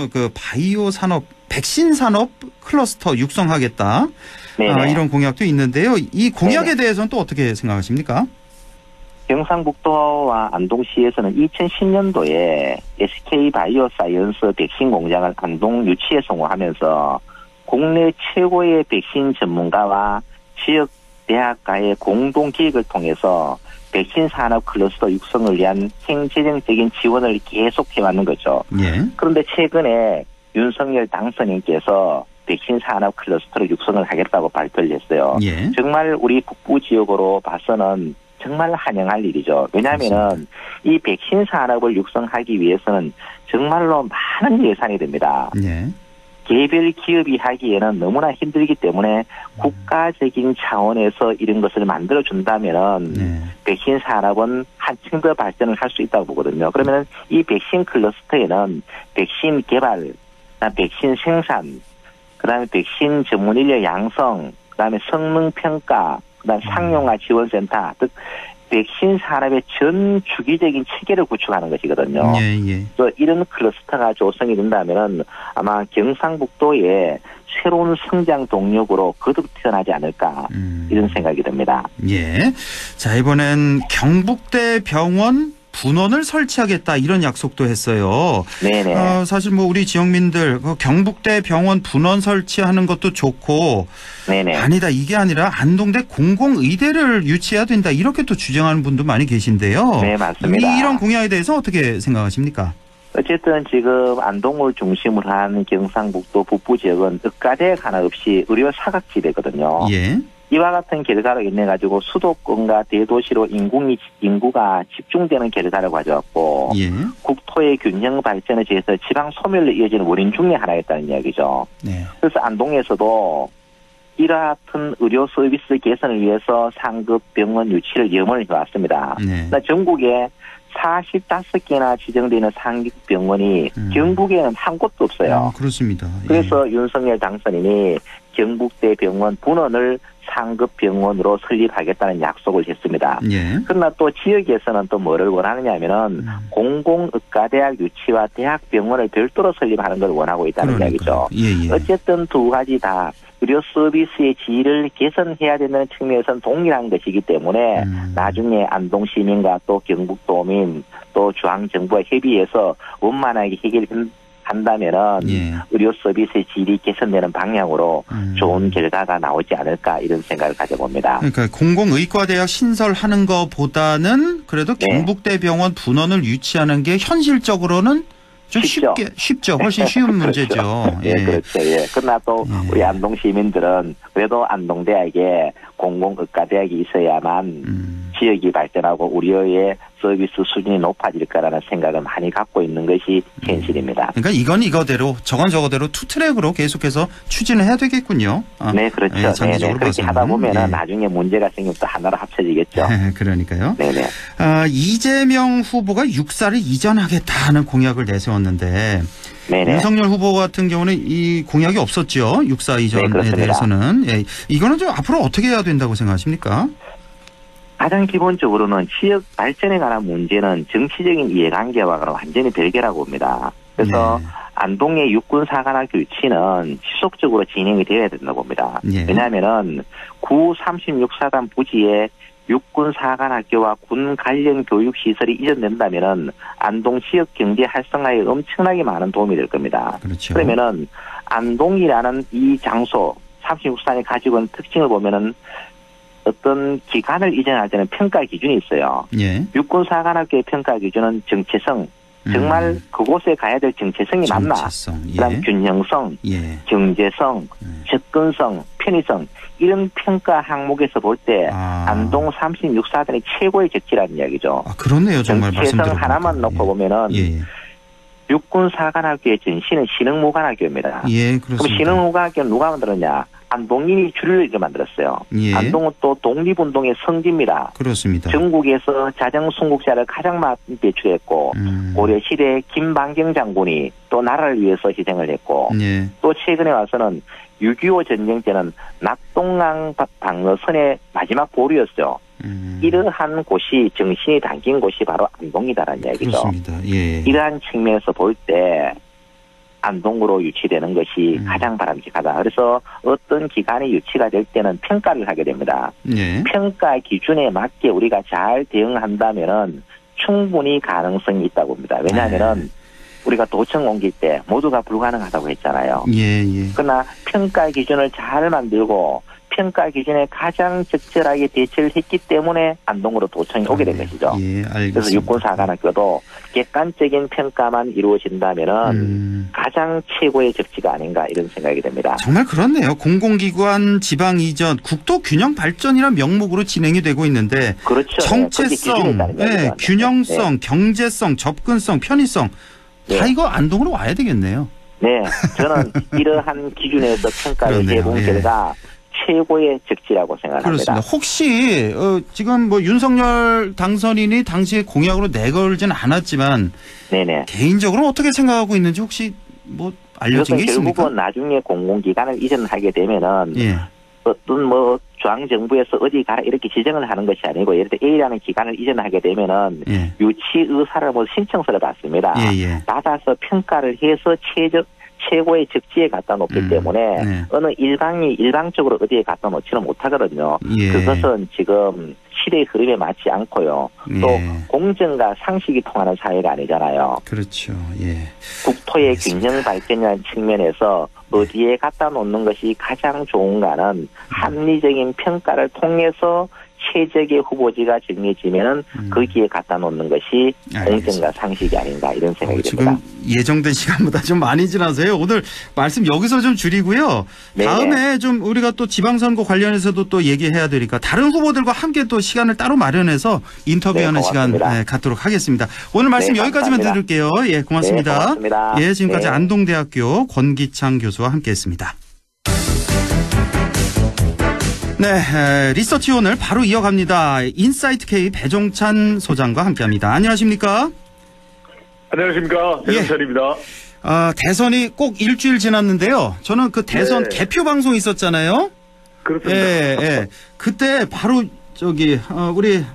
백신 산업 클러스터 육성하겠다. 이런 공약도 있는데요. 이 공약에 대해서는 또 어떻게 생각하십니까? 경상북도와 안동시에서는 2010년도에 SK바이오사이언스 백신 공장을 안동 유치에 성공하면서 국내 최고의 백신 전문가와 지역 대학가의 공동 기획을 통해서 백신 산업 클러스터 육성을 위한 행재정적인 지원을 계속해 왔는 거죠. 예. 그런데 최근에 윤석열 당선인께서 백신 산업 클러스터를 육성을 하겠다고 발표를 했어요. 예. 정말 우리 북부 지역으로 봐서는 정말 환영할 일이죠. 왜냐하면은 이 백신 산업을 육성하기 위해서는 정말로 많은 예산이 됩니다. 예. 개별 기업이 하기에는 너무나 힘들기 때문에 국가적인 차원에서 이런 것을 만들어준다면은 백신 산업은 한층 더 발전을 할 수 있다고 보거든요. 그러면은 이 백신 클러스터에는 백신 개발, 백신 생산, 그다음에 백신 전문 인력 양성, 그다음에 성능 평가, 그다음 상용화 지원센터 등 백신 산업의 전 주기적인 체계를 구축하는 것이거든요. 예, 예. 그래서 이런 클러스터가 조성이 된다면은 아마 경상북도의 새로운 성장 동력으로 거듭 태어나지 않을까 이런 생각이 듭니다. 예. 자, 이번엔 경북대 병원 분원을 설치하겠다 이런 약속도 했어요. 네네. 사실 뭐 우리 지역민들 경북대 병원 분원 설치하는 것도 좋고 네네. 아니다 이게 아니라 안동대 공공의대를 유치해야 된다 이렇게 또 주장하는 분도 많이 계신데요. 네, 맞습니다. 이런 공약에 대해서 어떻게 생각하십니까? 어쨌든 지금 안동을 중심으로 한 경상북도 북부 지역은 의과대 하나 없이 의료 사각지대거든요. 예. 이와 같은 결과로 인해 가지고 수도권과 대도시로 인구가 집중되는 결과를 가져왔고 예. 국토의 균형 발전에 대해서 지방 소멸로 이어지는 원인 중에 하나였다는 이야기죠. 네. 그래서 안동에서도 이와 같은 의료 서비스 개선을 위해서 상급 병원 유치를 염원을 해왔습니다. 네. 전국에 45개나 지정되어 있는 상급 병원이 경북에는 한 곳도 없어요. 그렇습니다. 예. 그래서 윤석열 당선인이 경북대 병원 분원을 상급 병원으로 설립하겠다는 약속을 했습니다. 예. 그러나 또 지역에서는 또 뭐를 원하느냐 하면은 공공의과대학 유치와 대학병원을 별도로 설립하는 걸 원하고 있다는 이야기죠. 예, 예. 어쨌든 두 가지 다 의료 서비스의 질을 개선해야 된다는 측면에서는 동일한 것이기 때문에 나중에 안동 시민과 또 경북도민 또 중앙정부와 협의해서 원만하게 해결한다면은 예. 의료 서비스의 질이 개선되는 방향으로 좋은 결과가 나오지 않을까 이런 생각을 가져봅니다. 그러니까 공공의과대학 신설하는 것보다는 그래도 경북대 병원 분원을 유치하는 게 현실적으로는 좀 쉽죠. 훨씬 쉬운 문제죠. 예, 그렇죠. 예. 그러나 또 우리 안동 시민들은 그래도 안동대학에 공공의과대학이 있어야만 지역이 발전하고 우리의 서비스 수준이 높아질 거라는 생각을 많이 갖고 있는 것이 현실입니다. 그러니까 이건 이거대로 저건 저거대로 투트랙으로 계속해서 추진을 해야 되겠군요. 네, 그렇죠. 예, 장기적으로 그렇게 봐서는. 하다 보면은 예. 나중에 문제가 생기면 또 하나로 합쳐지겠죠. 그러니까요. 네네. 이재명 후보가 육사를 이전하겠다는 공약을 내세웠는데 네네. 윤석열 후보 같은 경우는 이 공약이 없었죠. 육사 이전에 그렇습니다. 대해서는. 예. 이거는 좀 앞으로 어떻게 해야 된다고 생각하십니까? 가장 기본적으로는 지역 발전에 관한 문제는 정치적인 이해관계와 완전히 별개라고 봅니다. 그래서 안동의 육군사관학교 유치는 지속적으로 진행이 되어야 된다고 봅니다. 왜냐하면은 구 36사단 부지에 육군사관학교와 군 관련 교육시설이 이전된다면은 안동 지역 경제 활성화에 엄청나게 많은 도움이 될 겁니다. 그렇죠. 그러면은 안동이라는 이 장소 36사단이 가지고 있는 특징을 보면은 어떤 기관을 이전할 때는 평가 기준이 있어요. 예. 육군사관학교의 평가 기준은 정체성, 정말 그곳에 가야 될 정체성이 맞나? 그다음 균형성, 경제성, 접근성, 편의성 이런 평가 항목에서 볼 때 안동 36사단이 최고의 적지라는 이야기죠. 그렇네요. 정말 정체성 하나만 놓고 보면은 육군사관학교의 전신은 신흥무관학교입니다. 예, 그렇습니다. 그럼 신흥무관학교는 누가 만들었냐? 안동인이 줄을 이렇게 만들었어요. 예. 안동은 또 독립운동의 성지입니다. 그렇습니다. 전국에서 자정순국자를 가장 많이 배출했고 고려시대 김방경 장군이 또 나라를 위해서 희생을 했고 또 최근에 와서는 6.25 전쟁 때는 낙동강 방어선의 마지막 보루였죠. 이러한 곳이 정신이 담긴 곳이 바로 안동이다라는 이야기죠. 그렇습니다. 예. 이러한 측면에서 볼 때 안동으로 유치되는 것이 가장 바람직하다. 그래서 어떤 기관이 유치가 될 때는 평가를 하게 됩니다. 평가 기준에 맞게 우리가 잘 대응한다면은 충분히 가능성이 있다고 봅니다. 왜냐하면은 우리가 도청 옮길 때 모두가 불가능하다고 했잖아요. 그러나 평가 기준을 잘 만들고 평가 기준에 가장 적절하게 대처를 했기 때문에 안동으로 도청이 오게 된 것이죠. 예, 알겠습니다. 그래서 육군사관학교도 객관적인 평가만 이루어진다면은 가장 최고의 적지가 아닌가 이런 생각이 듭니다. 정말 그렇네요. 공공기관 지방 이전, 국토 균형 발전이란 명목으로 진행이 되고 있는데 그렇죠. 정체성, 네, 균형성, 경제성, 접근성, 편의성 다 이거 안동으로 와야 되겠네요. 네, 저는 이러한 기준에서 평가를 해본 결과 최고의 적지라고 생각합니다. 그렇습니다. 혹시 지금 뭐 윤석열 당선인이 당시에 공약으로 내걸지는 않았지만 네네. 개인적으로 어떻게 생각하고 있는지 혹시 뭐 알려진 게 있습니까? 결국은 나중에 공공기관을 이전하게 되면은 어떤 뭐 중앙정부에서 어디 가라 이렇게 지정을 하는 것이 아니고 예를 들어 A라는 기관을 이전하게 되면은 유치 의사를 뭐 신청서를 받습니다. 받아서 평가를 해서 최고의 적지에 갖다 놓기 때문에 어느 일방적으로 어디에 갖다 놓지는 못하거든요. 그것은 지금 시대의 흐름에 맞지 않고요. 또 공정과 상식이 통하는 사회가 아니잖아요. 그렇죠. 국토의 균형 발전이라는 측면에서 어디에 갖다 놓는 것이 가장 좋은가는 합리적인 평가를 통해서 최적의 후보지가 정해지면 거기에 갖다 놓는 것이 공정과 상식이 아닌가 이런 생각이 듭니다. 지금 예정된 시간보다 좀 많이 지나서요. 오늘 말씀 여기서 좀 줄이고요. 다음에 좀 우리가 또 지방선거 관련해서도 또 얘기해야 되니까 다른 후보들과 함께 또 시간을 따로 마련해서 인터뷰하는 시간 갖도록 하겠습니다. 오늘 말씀 여기까지만 들을게요. 예, 고맙습니다. 고맙습니다. 예, 지금까지 안동대학교 권기창 교수와 함께했습니다. 네, 리서치 오늘 바로 이어갑니다. 인사이트 K 배종찬 소장과 함께합니다. 안녕하십니까? 안녕하십니까? 배종찬입니다. 대선이 꼭 일주일 지났는데요. 저는 그 대선 개표 방송 있었잖아요. 그렇습니다. 그때 바로 우리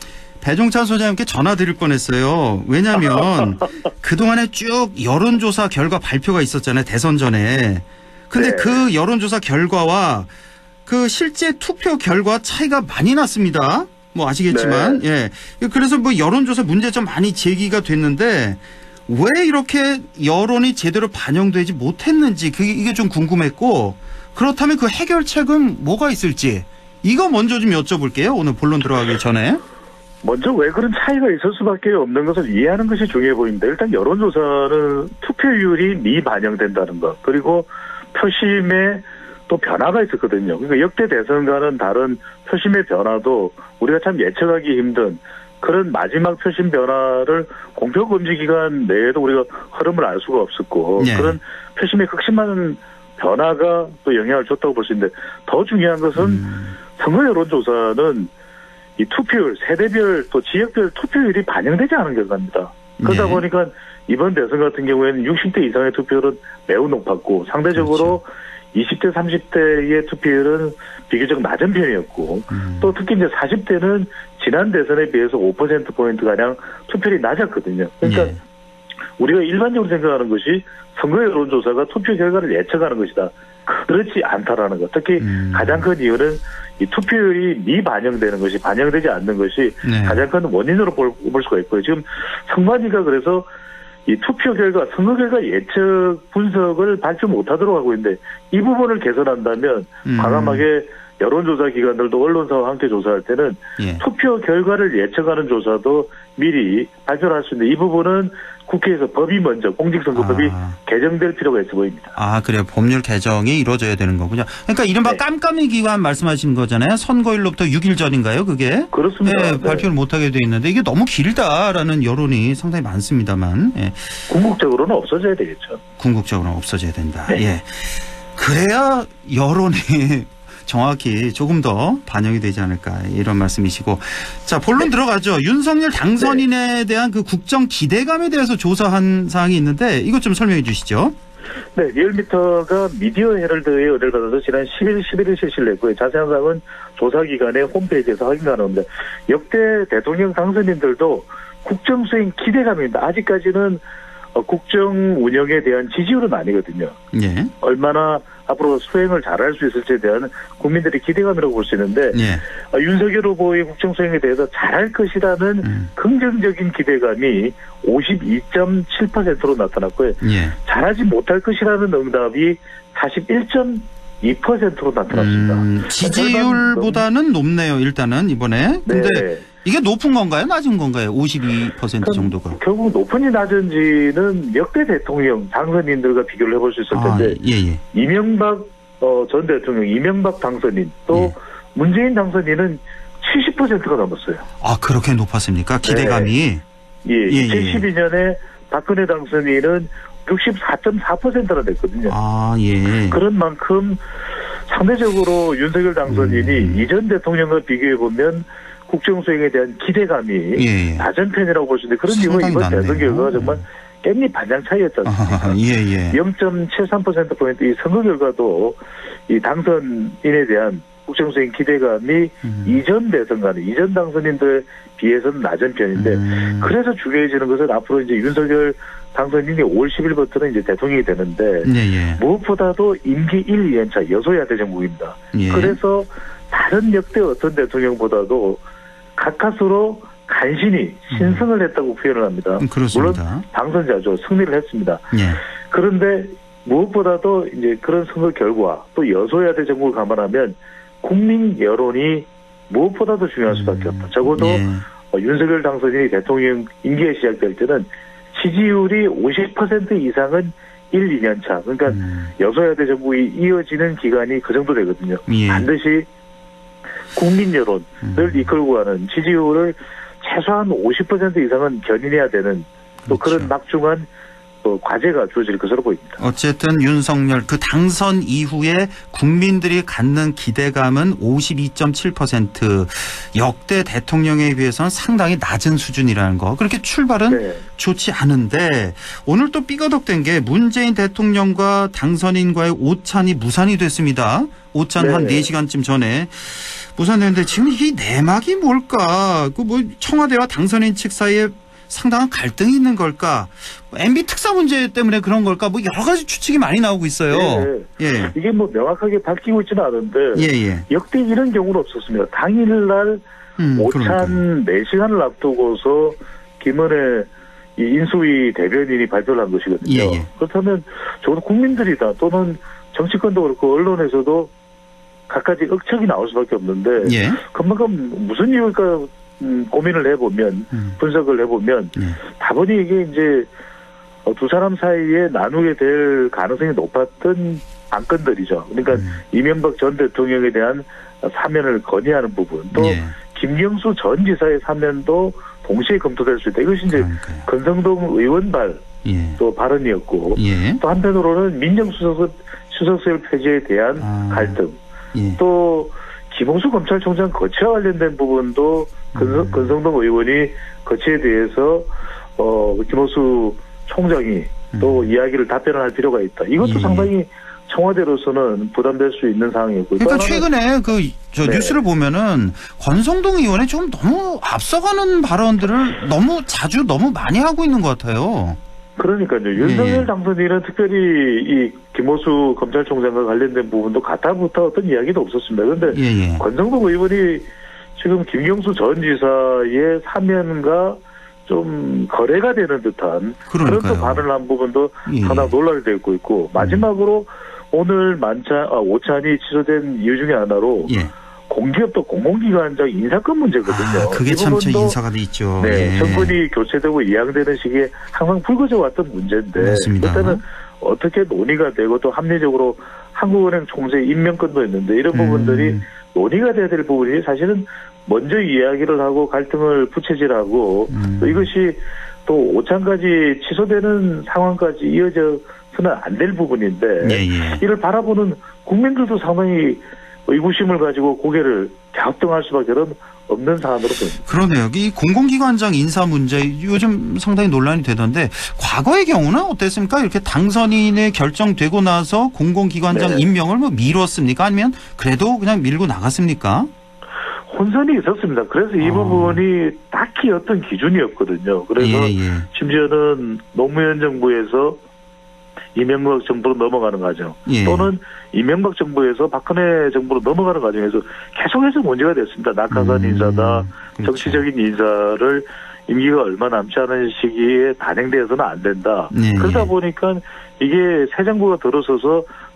배종찬 소장님께 전화 드릴 뻔했어요. 왜냐하면 그동안에 쭉 여론조사 결과 발표가 있었잖아요. 대선 전에. 근데 그 여론조사 결과와 그 실제 투표 결과 차이가 많이 났습니다. 뭐 아시겠지만. 그래서 뭐 여론조사 문제점 많이 제기가 됐는데 왜 이렇게 여론이 제대로 반영되지 못했는지 이게 좀 궁금했고 그렇다면 그 해결책은 뭐가 있을지 이거 먼저 좀 여쭤볼게요. 오늘 본론 들어가기 전에. 먼저 왜 그런 차이가 있을 수밖에 없는 것을 이해하는 것이 중요해 보입니다. 일단 여론조사는 투표율이 미반영된다는 것 그리고 표심에 또 변화가 있었거든요. 그러니까 역대 대선과는 다른 표심의 변화도 우리가 참 예측하기 힘든 그런 마지막 표심 변화를 공표검증기간 내에도 우리가 흐름을 알 수가 없었고 그런 표심의 극심한 변화가 또 영향을 줬다고 볼 수 있는데 더 중요한 것은 선거 여론조사는 이 투표율, 세대별 또 지역별 투표율이 반영되지 않은 결과입니다. 그러다 보니까 이번 대선 같은 경우에는 60대 이상의 투표율은 매우 높았고 상대적으로 20대, 30대의 투표율은 비교적 낮은 편이었고 또 특히 이제 40대는 지난 대선에 비해서 5%포인트가량 투표율이 낮았거든요. 그러니까 우리가 일반적으로 생각하는 것이 선거 여론조사가 투표 결과를 예측하는 것이다. 그렇지 않다라는 것. 특히 가장 큰 이유는 이 투표율이 미반영되는 것이 반영되지 않는 것이 가장 큰 원인으로 볼 수가 있고요. 지금 선관위가 그래서 이 투표 결과, 선거 결과 예측 분석을 발표 못하도록 하고 있는데 이 부분을 개선한다면 과감하게 여론조사 기관들도 언론사와 함께 조사할 때는 투표 결과를 예측하는 조사도 미리 발표를 할 수 있는데 이 부분은 국회에서 법이 먼저 공직선거법이 개정될 필요가 있어 보입니다. 그래요. 법률 개정이 이루어져야 되는 거군요. 그러니까 이른바 깜깜이 기간 말씀하시는 거잖아요. 선거일로부터 6일 전인가요, 그게? 그렇습니다. 발표를 못하게 돼 있는데 이게 너무 길다라는 여론이 상당히 많습니다만. 궁극적으로는 없어져야 되겠죠. 궁극적으로는 없어져야 된다. 그래야 여론이 정확히 조금 더 반영이 되지 않을까 이런 말씀이시고 자 본론 들어가죠. 윤석열 당선인에 대한 그 국정 기대감에 대해서 조사한 사항이 있는데 이것 좀 설명해 주시죠. 네, 리얼미터가 미디어 헤럴드에 의뢰를 받아서 지난 11일 실시를 했고요. 자세한 사항은 조사기관의 홈페이지에서 확인 가능합니다. 역대 대통령 당선인들도 국정 수행 기대감입니다. 아직까지는 국정 운영에 대한 지지율은 아니거든요. 얼마나 앞으로 수행을 잘할 수 있을지에 대한 국민들의 기대감이라고 볼 수 있는데 윤석열 후보의 국정 수행에 대해서 잘할 것이라는 긍정적인 기대감이 52.7%로 나타났고요. 잘하지 못할 것이라는 응답이 2%로 나타났습니다. 지지율보다는 높네요. 일단은 이번에. 근데 네. 이게 높은 건가요? 낮은 건가요? 52% 정도가. 결국 높은지 낮은지는 역대 대통령 당선인들과 비교를 해볼 수 있을 텐데 예. 이명박 전 대통령, 이명박 당선인 또 문재인 당선인은 70%가 넘었어요. 아, 그렇게 높았습니까? 기대감이. 예. 72년에 박근혜 당선인은 64.4%나 됐거든요. 아, 예. 그런 만큼 상대적으로 윤석열 당선인이 이전 대통령과 비교해 보면 국정 수행에 대한 기대감이 낮은 편이라고 볼 수 있는데 그런 이유가 이번 대선 결과가 정말 깻잎 반장 차이였지 않습니까? 예. 0.73%포인트 이 선거 결과도 이 당선인에 대한 국정 수행 기대감이 이전 대선과는 이전 당선인들에 비해서는 낮은 편인데 그래서 중요해지는 것은 앞으로 이제 윤석열 당선인이 5월 10일부터는 이제 대통령이 되는데 무엇보다도 임기 1, 2년차 여소야 대정국입니다. 그래서 다른 역대 어떤 대통령보다도 가까스로 간신히 신승을 했다고 표현을 합니다. 그렇습니다. 물론 당선자죠. 승리를 했습니다. 그런데 무엇보다도 이제 그런 선거 결과 또 여소야대 정국을 감안하면 국민 여론이 무엇보다도 중요할 수밖에 없다. 적어도 윤석열 당선인이 대통령 임기가 시작될 때는 지지율이 50% 이상은 1, 2년 차. 그러니까 여소야대 정국이 이어지는 기간이 그 정도 되거든요. 반드시 국민 여론을 이끌고 가는 지지율을 최소한 50% 이상은 견인해야 되는 또 그런 막중한 과제가 주어질 것으로 보입니다. 어쨌든 윤석열 그 당선 이후에 국민들이 갖는 기대감은 52.7% 역대 대통령에 비해서는 상당히 낮은 수준이라는 거. 그렇게 출발은 좋지 않은데 오늘 또 삐거덕된 게 문재인 대통령과 당선인과의 오찬이 무산이 됐습니다. 오찬 한 4시간쯤 전에 무산됐는데 지금 이 내막이 뭘까? 그 뭐 청와대와 당선인 측 사이에 상당한 갈등이 있는 걸까? MB 특사 문제 때문에 그런 걸까? 뭐 여러 가지 추측이 많이 나오고 있어요. 이게 뭐 명확하게 밝히고 있지는 않은데 역대 이런 경우는 없었습니다. 당일날 오찬 4시간을 앞두고서 김은혜 이 인수위 대변인이 발표를 한 것이거든요. 그렇다면 적어도 국민들이다 또는 정치권도 그렇고 언론에서도 갖가지 억측이 나올 수밖에 없는데 그만큼 무슨 이유일까 고민을 해보면 분석을 해보면 다분히 이게 이제 두 사람 사이에 나누게 될 가능성이 높았던 안건들이죠. 그러니까 이명박 전 대통령에 대한 사면을 건의하는 부분 또 김경수 전 지사의 사면도 동시에 검토될 수 있다. 이것이 이제 권성동 의원발 또 발언이었고 또 한편으로는 민정수석실 폐지에 대한 갈등 또 김홍수 검찰총장 거치와 관련된 부분도 권성동 의원이 거치에 대해서 김홍수 총장이 또 이야기를 답변을 할 필요가 있다. 이것도 상당히 청와대로서는 부담될 수 있는 상황이었고. 그러니까 최근에 뉴스를 보면은 권성동 의원이 좀 너무 앞서가는 발언들을 너무 자주 너무 많이 하고 있는 것 같아요. 그러니까요. 윤석열 당선인은 특별히 이 김호수 검찰총장과 관련된 부분도 가타부터 어떤 이야기도 없었습니다. 그런데 권성동 의원이 지금 김경수 전 지사의 사면과 좀 거래가 되는 듯한 그런 또 발언을 한 부분도 상당히 논란이 되고 있고 마지막으로 오늘 오찬이 취소된 이유 중에 하나로 공기업 또 공공기관장 인사권 문제거든요. 그게 참 인사가 돼 있죠. 정권이 교체되고 이양되는 시기에 항상 불거져 왔던 문제인데 그때는 어떻게 논의가 되고 또 합리적으로 한국은행 총재 임명권도 있는데 이런 부분들이 논의가 돼야 될 부분이 사실은 먼저 이야기를 하고 갈등을 부채질하고 또 이것이 또 오찬까지 취소되는 상황까지 이어져서는 안 될 부분인데 이를 바라보는 국민들도 상당히 의구심을 가지고 고개를 갸우뚱할 수밖에 없는 사안으로 보입니다. 그러네요. 이 공공기관장 인사 문제 요즘 상당히 논란이 되던데 과거의 경우는 어땠습니까? 이렇게 당선인이 결정되고 나서 공공기관장 임명을 뭐 미뤘습니까? 아니면 그래도 그냥 밀고 나갔습니까? 혼선이 있었습니다. 그래서 이 부분이 딱히 어떤 기준이었거든요. 그래서 심지어는 노무현 정부에서 이명박 정부로 넘어가는 과정 또는 이명박 정부에서 박근혜 정부로 넘어가는 과정에서 계속해서 문제가 됐습니다. 낙하산 인사다. 정치적인 인사를 임기가 얼마 남지 않은 시기에 단행되어서는 안 된다. 그러다 보니까 이게 새 정부가 들어서서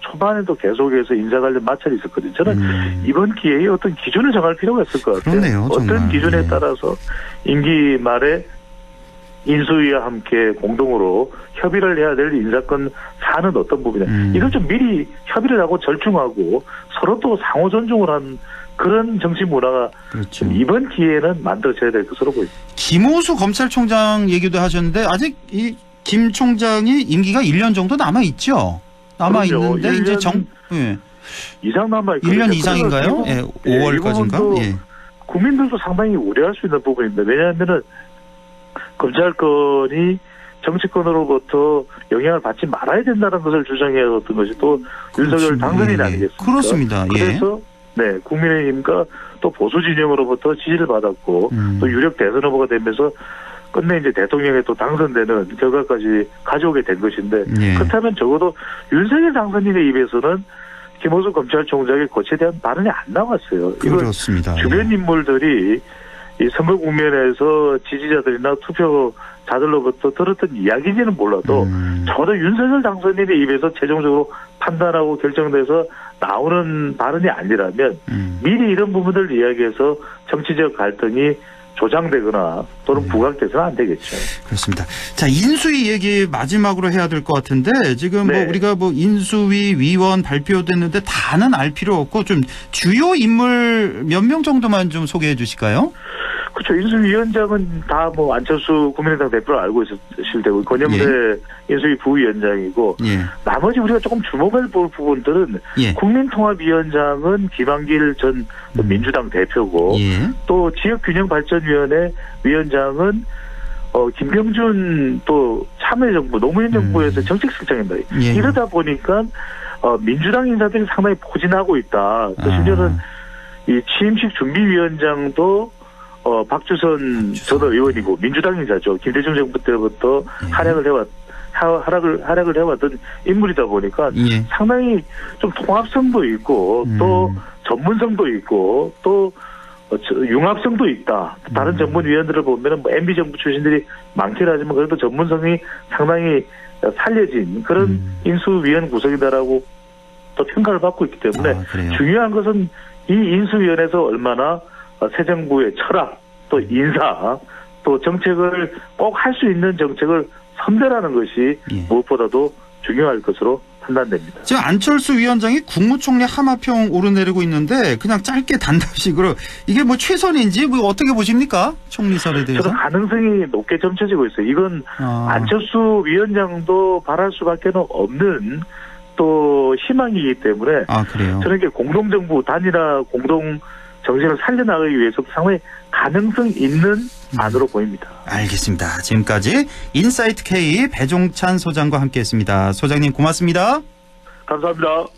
초반에도 계속해서 인사 관련 마찰이 있었거든요. 저는 이번 기회에 어떤 기준을 정할 필요가 있을 것 같아요. 그렇네요, 어떤 정말. 기준에 따라서 임기 말에 인수위와 함께 공동으로 협의를 해야 될 인사권 사안은 어떤 부분이냐. 이걸 좀 미리 협의를 하고 절충하고 서로 또 상호 존중을 한 그런 정치 문화가 그렇죠. 이번 기회에는 만들어져야 될 것으로 보입니다. 김호수 검찰총장 얘기도 하셨는데 아직 이 김 총장이 임기가 1년 정도 남아 있죠. 남아 있는데 이제 이상 남아 있고 1년 이상인가요? 예, 5월까지인가? 예. 국민들도 상당히 우려할 수 있는 부분입니다. 왜냐하면은 검찰권이 정치권으로부터 영향을 받지 말아야 된다는 것을 주장해왔던 것이 또 윤석열 당선인 아니겠습니까? 그렇습니다. 그래서 국민의힘과 또 보수 진영으로부터 지지를 받았고 또 유력 대선 후보가 되면서 끝내 이제 대통령에 또 당선되는 결과까지 가져오게 된 것인데 그렇다면 적어도 윤석열 당선인의 입에서는 김호수 검찰총장의 고치에 대한 발언이 안 나왔어요. 그렇습니다. 주변 인물들이 이 선거 국면에서 지지자들이나 투표자들로부터 들었던 이야기인지는 몰라도 적어도 윤석열 당선인의 입에서 최종적으로 판단하고 결정돼서 나오는 발언이 아니라면 미리 이런 부분들을 이야기해서 정치적 갈등이 조장되거나 또는 부각돼서는 안 되겠죠. 그렇습니다. 자, 인수위 얘기 마지막으로 해야 될 것 같은데 지금 뭐 우리가 뭐 인수위 위원 발표됐는데 다는 알 필요 없고 좀 주요 인물 몇 명 정도만 좀 소개해 주실까요? 그렇죠. 인수위원장은 다 뭐 안철수 국민의당 대표를 알고 있으실 테고 권영세 인수위 부위원장이고 나머지 우리가 조금 주목할 부분들은 국민통합위원장은 김한길 전 민주당 대표고 또 지역균형발전위원회 위원장은 김병준 또 참여정부 노무현 정부에서 정책실장입니다. 이러다 보니까 민주당 인사들이 상당히 포진하고 있다. 또 심지어는 이 취임식 준비위원장도 박주선 전 의원이고 민주당 인사죠. 김대중 정부 때부터 활약을 해왔던 인물이다 보니까 상당히 좀 통합성도 있고 또 전문성도 있고 또 융합성도 있다. 다른 전문위원들을 보면은 뭐 MB 정부 출신들이 많긴 하지만 그래도 전문성이 상당히 살려진 그런 인수위원 구성이다라고 또 평가를 받고 있기 때문에 중요한 것은 이 인수위원회에서 얼마나 새 정부의 철학, 또 인사, 또 정책을 꼭 할 수 있는 정책을 선별하는 것이 무엇보다도 중요할 것으로 판단됩니다. 지금 안철수 위원장이 국무총리 하마평 오르내리고 있는데 그냥 짧게 단답식으로 이게 뭐 최선인지 뭐 어떻게 보십니까? 총리설에 대해서? 저는 가능성이 높게 점쳐지고 있어요. 이건 안철수 위원장도 바랄 수밖에 없는 또 희망이기 때문에 그래요? 저는 이게 공동정부 단일화 공동 정신을 살려나가기 위해서 상당히 가능성 있는 안으로 보입니다. 알겠습니다. 지금까지 인사이트 K 배종찬 소장과 함께했습니다. 소장님 고맙습니다. 감사합니다.